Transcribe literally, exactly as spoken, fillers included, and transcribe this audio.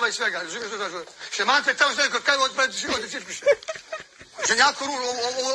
i svega. Še mante tamo što je kaj od pred života cirkuša. Že jako ružno,